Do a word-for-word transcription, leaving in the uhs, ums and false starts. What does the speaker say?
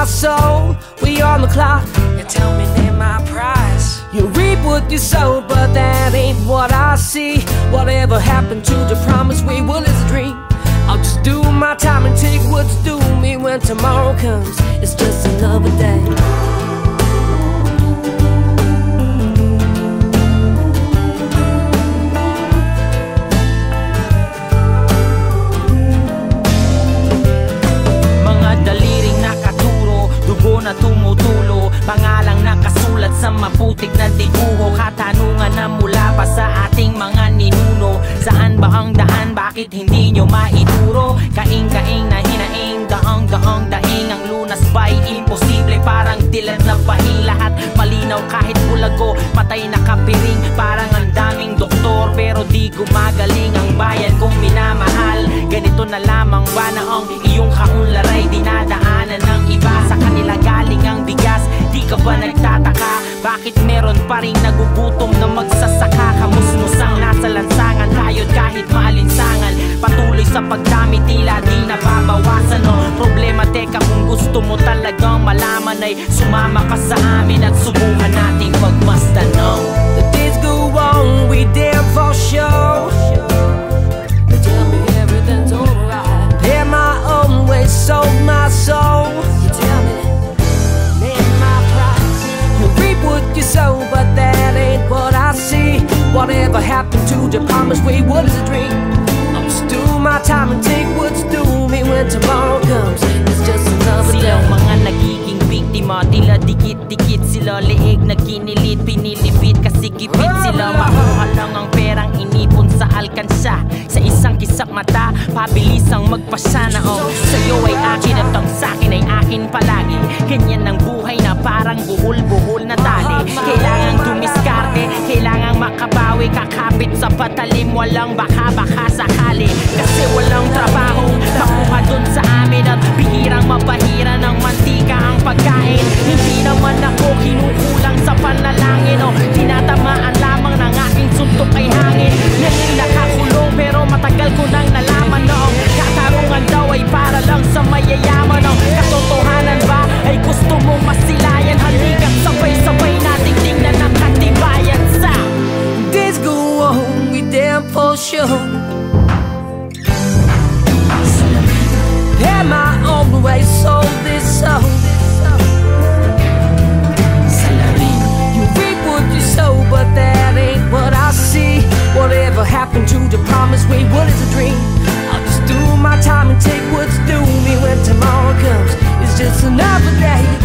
soul. We on the clock. You tell me name my price. You reap what you sow, but that ain't what I see. Whatever happened to the promise we will is a dream. I'll just do my time and take what's due me. When tomorrow comes, it's just another day. Na tumutulo, pangalang nakasulat sa maputik na dibuho. Katanungan na mula pa sa ating mga ninuno. Saan ba ang daan? Bakit hindi nyo maituro? Kaing-kaing na hinaing, daang-daang daing. Ang lunas ba'y imposible? Parang dilat na pahing. Lahat malinaw kahit bulago, patay na kapiring. Parang ang daming doktor pero di gumagaling ang bayan kong minamahal. Ganito na lamang ba na ang iyong kaunlaray dinadaanan ng iba? Sa kanila galing ang bigas, di ka ba nagtataka? Bakit meron pa rin nagugutom na magsasaka? Kamusmusang nasa lansangan, kayod kahit maalinsangan. Patuloy sa pagdami, tila di nababawasan. No? Problema, teka, kung gusto mo talagang malaman ay sumama ka sa amin at subukan nating pagmasdan. No? The days go on, we damn for sure. They tell me everything's alright. Pay my own way, sold my soul. You tell me you so, but that ain't what I see. Whatever happened to the promise we would is a dream. I'll just do my time and take what's due me. When tomorrow comes, it's just another day. Silang mga nagiging biktima, tila dikit-dikit sila. Leeg na ginilit, pinilipit kasi kipit sila. Makuha lang ang perang inipon sa alkansya. Sa isang kisak mata, pabilisang magpasya na oh. Sa'yo ay akin at ang sa'kin ay akin palagi. Ganyan ang buhay na parang buhol-buhol na tali. Kailangang dumiskarte, kailangang makabawi. Kakapit sa patalim, walang baka-baka sakali. Kasi walang trabaho makuha dun sa amin. At bihirang mapahira ng mantika ang pagkain. Hindi naman ako kinukulang sa panalangin o tinatamaan lamang ng aking suntok ay hangin. Ngayon nakakulong pero matagal ko nang nalaman noong katarungan daw ay para lang sa mayayaman. Ang katotohanan ba ay gusto mong masilayan? Halika't sabay-sabay nating tingnan ang katibayan sa days go on, we damn for sure. Had my own way, sold this soul. You reap what you sow, but that ain't what I see. Whatever happened to the promise we would is a dream. I'll just do my time and take what's due me. When tomorrow comes, it's just another day.